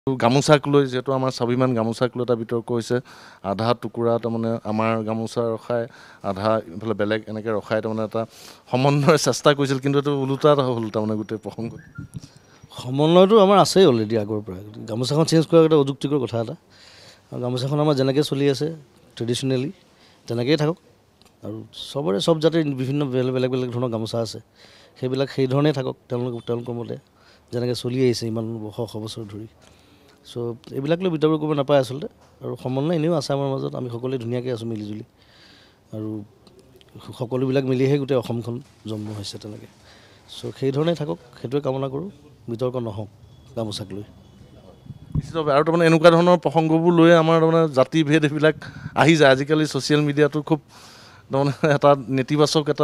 গামোচাক লৈ যেহেতু আমাৰ স্বাভিমান গামোচাক লৈ এটা বিতৰ্ক হৈছে আধা টুকুৰা তাৰমানে আমাৰ গামোচা ৰখাই আধা ইফালে বেলেগ এনেকৈ ৰখাই তাৰমানে এটা সমন্বয়ৰ চেষ্টা কৰিছিল কিন্তু এইটো ওলোটা হ'ল তাৰমানে গোটেই প্ৰসংগ সমন্বয়টো আমাৰ আছেই অলৰেডি আগৰ পৰা গামোচাখন চেঞ্জ কৰা এটা অযুক্তিকৰ কথা এটা আৰু গামোচাখন আমাৰ যেনেকৈ চলি আছে ট্ৰেডিশ্যনেলি তেনেকৈয়ে থাকক আৰু চবৰে চব জাতিৰ বিভিন্ন বেলেগ বেলেগ ধৰণৰ গামোচা আছে সেইবিলাক সেই ধৰণেই থাকক তেওঁলোকৰ মতে যেনেকৈ চলি আহিছে ইমান শ বছৰ ধৰি চ' এইবিলাক লৈ বিতৰ্ক কৰিব নাপায় আচলতে আৰু সমন্বয় এনেও আছে আমাৰ মাজত আমি সকলোৱে ধুনীয়াকৈ আছোঁ মিলিজুলি আৰু সকলোবিলাক মিলিহে গোটেই অসমখন জন্ম হৈছে তেনেকৈ চ' সেই ধৰণেই থাকক সেইটোৱে কামনা কৰোঁ বিতৰ্ক নহওক গামোচাক লৈ নিশ্চিতভাৱে আৰু তাৰমানে এনেকুৱা ধৰণৰ প্ৰসংগবোৰ লৈ আমাৰ তাৰমানে জাতিভেদ এইবিলাক আহি যায় আজিকালি ছ'চিয়েল মিডিয়াটো খুব তাৰমানে এটা নেতিবাচক এটা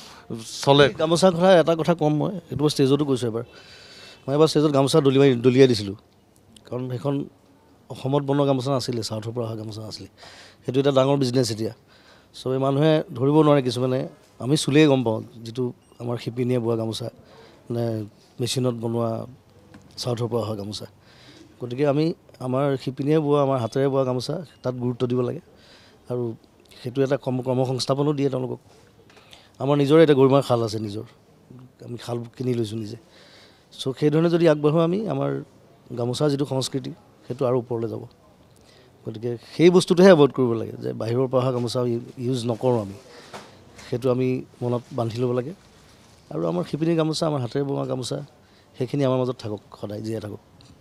চলে গামোচাৰ কথা এটা কথা ক'ম মই এইটো ষ্টেজতো কৈছোঁ মই এবাৰ ষ্টেজত গামোচা দলিয়াই দিছিলোঁ কাৰণ সেইখন অসমত বনোৱা গামোচা নাছিলে চাউথৰ পৰা অহা গামোচা নাছিলে সেইটো এটা ডাঙৰ বিজনেছ এতিয়া চবেই মানুহে ধৰিব নোৱাৰে কিছুমানে আমি চুলেই গম পাওঁ যিটো আমাৰ শিপিনীয়ে বোৱা গামোচা মানে মেচিনত বনোৱা চাউথৰ পৰা অহা গামোচা গতিকে আমি আমাৰ শিপিনীয়ে বোৱা আমাৰ হাতেৰে বোৱা গামোচা তাত গুৰুত্ব দিব লাগে আৰু সেইটো এটা কৰ্মসংস্থাপনো দিয়ে তেওঁলোকক আমাৰ নিজৰে এটা গৰিমাৰ খাল আছে নিজৰ আমি খাল কিনি লৈছোঁ নিজে চ' সেইধৰণে যদি আগবাঢ়োঁ আমি আমাৰ গামোচাৰ যিটো সংস্কৃতি সেইটো আৰু ওপৰলৈ যাব গতিকে সেই বস্তুটোহে এভইড কৰিব লাগে যে বাহিৰৰ পৰা অহা গামোচা ইউজ নকৰোঁ আমি সেইটো আমি মনত বান্ধি ল'ব লাগে আৰু আমাৰ শিপিনীৰ গামোচা আমাৰ হাতেৰে বোৱা গামোচা সেইখিনি আমাৰ মাজত থাকক সদায় জীয়াই থাকক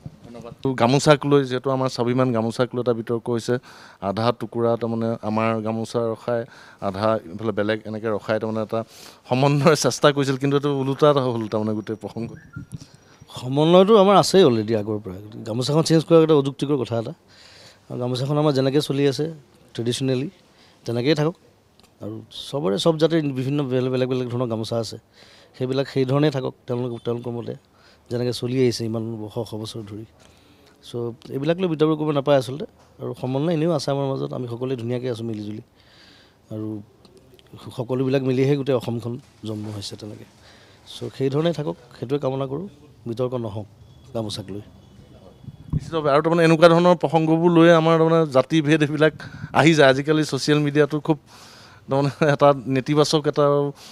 গামোচাক লৈ যিহেতু আমাৰ স্বাভিমান গামোচাক লৈ এটা বিতৰ্ক হৈছে আধা টুকুৰা তাৰমানে আমাৰ গামোচা ৰখাই আধা ইফালে বেলেগ এনেকৈ ৰখাই তাৰমানে এটা সমন্বয়ৰ চেষ্টা কৰিছিল কিন্তু এইটো ওলোটা হ'ল তাৰমানে গোটেই প্ৰসংগ সমন্বয়টো আমাৰ আছেই অলৰেডি আগৰ পৰা গামোচাখন চেঞ্জ কৰা এটা অযুক্তিকৰ কথা এটা আৰু গামোচাখন আমাৰ যেনেকৈ চলি আছে ট্ৰেডিশ্যনেলি তেনেকৈয়ে থাকক আৰু চবৰে চব জাতিৰ বিভিন্ন বেলেগ বেলেগ ধৰণৰ গামোচা আছে সেইবিলাক সেই ধৰণেই থাকক তেওঁলোকৰ মতে যেনেকৈ চলি আহিছে ইমান শ বছৰ ধৰি চ' এইবিলাক লৈ বিতৰ্ক কৰিব নাপায় আচলতে আৰু সমন্বয় এনেও আছে আমাৰ মাজত আমি সকলোৱে ধুনীয়াকৈ আছোঁ মিলিজুলি আৰু সকলোবিলাক মিলিহে গোটেই অসমখন জন্ম হৈছে তেনেকৈ চ' সেই ধৰণেই থাকক সেইটোৱে কামনা কৰোঁ বিতৰ্ক নহওক গামোচাক লৈ নিশ্চিতভাৱে আৰু তাৰমানে এনেকুৱা ধৰণৰ প্ৰসংগবোৰ লৈ আমাৰ তাৰমানে জাতিভেদ এইবিলাক আহি যায় আজিকালি ছ'চিয়েল মিডিয়াটো খুব তাৰমানে এটা নেতিবাচক এটা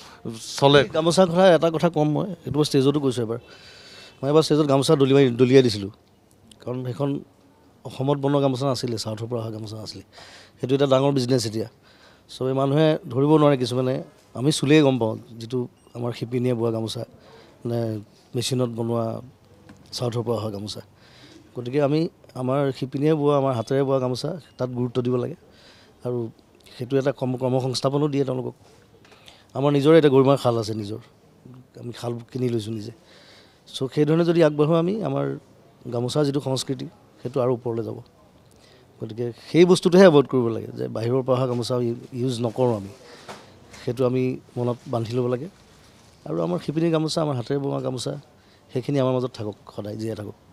চলে গামোচাৰ কথা এটা কথা ক'ম মই এইটো ষ্টেজতো কৈছোঁ মই এবাৰ ষ্টেজত গামোচা দলিয়াই দিছিলোঁ কাৰণ সেইখন অসমত বনোৱা গামোচা নাছিলে চাউথৰ পৰা অহা গামোচা নাছিলে সেইটো এটা ডাঙৰ বিজনেছ এতিয়া চবেই মানুহে ধৰিব নোৱাৰে কিছুমানে আমি চুলেই গম পাওঁ যিটো আমাৰ শিপিনীয়ে বোৱা গামোচা মানে মেচিনত বনোৱা চাউথৰ পৰা অহা গামোচা গতিকে আমি আমাৰ শিপিনীয়ে বোৱা আমাৰ হাতেৰে বোৱা গামোচা তাত গুৰুত্ব দিব লাগে আৰু সেইটো এটা কৰ্মসংস্থাপনো দিয়ে তেওঁলোকক আমাৰ নিজৰে এটা গৰিমাৰ খাল আছে নিজৰ আমি খাল কিনি লৈছোঁ নিজে চ' সেইধৰণে যদি আগবাঢ়োঁ আমি আমাৰ গামোচাৰ যিটো সংস্কৃতি সেইটো আৰু ওপৰলৈ যাব গতিকে সেই বস্তুটোহে এভইড কৰিব লাগে যে বাহিৰৰ পৰা অহা গামোচা ইউজ নকৰোঁ আমি সেইটো আমি মনত বান্ধি ল'ব লাগে আৰু আমাৰ শিপিনীৰ গামোচা আমাৰ হাতেৰে বোৱা গামোচা সেইখিনি আমাৰ মাজত থাকক সদায় জীয়াই থাকক